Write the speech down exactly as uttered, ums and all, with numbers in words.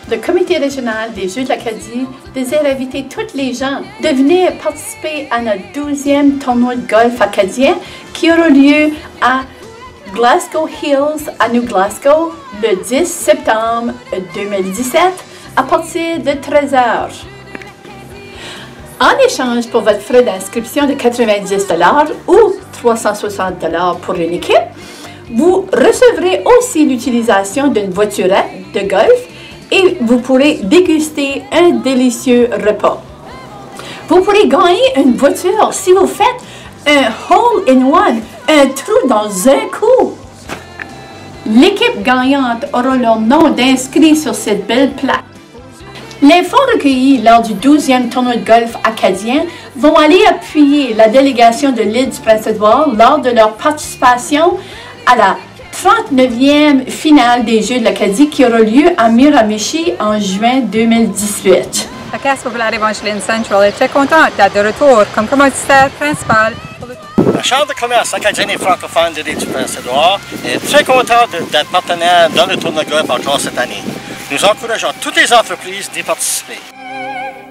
Le comité régional des Jeux de l'Acadie désire inviter tous les gens de venir participer à notre douzième tournoi de golf acadien qui aura lieu à Glasgow Hills, à New Glasgow, le dix septembre deux mille dix-sept à partir de treize heures. En échange pour votre frais d'inscription de quatre-vingt-dix dollars ou trois cent soixante dollars pour une équipe, vous recevrez aussi l'utilisation d'une voiturette de golf et vous pourrez déguster un délicieux repas. Vous pourrez gagner une voiture si vous faites un hole-in-one, un trou dans un coup. L'équipe gagnante aura leur nom d'inscrit sur cette belle plaque. Les fonds recueillis lors du douzième tournoi de golf acadien vont aller appuyer la délégation de l'île du Prince-Édouard lors de leur participation à la trente-neuvième finale des Jeux de l'Acadie qui aura lieu à Miramichi en juin deux mille dix-huit. La Caisse populaire évangélienne Central est très contente d'être de retour comme commanditaire principal. La Chambre de commerce acadienne et francophone de l'île du Prince-Édouard est très contente d'être partenaire dans le tournoi de golf encore cette année. Nous encourageons toutes les entreprises d'y participer.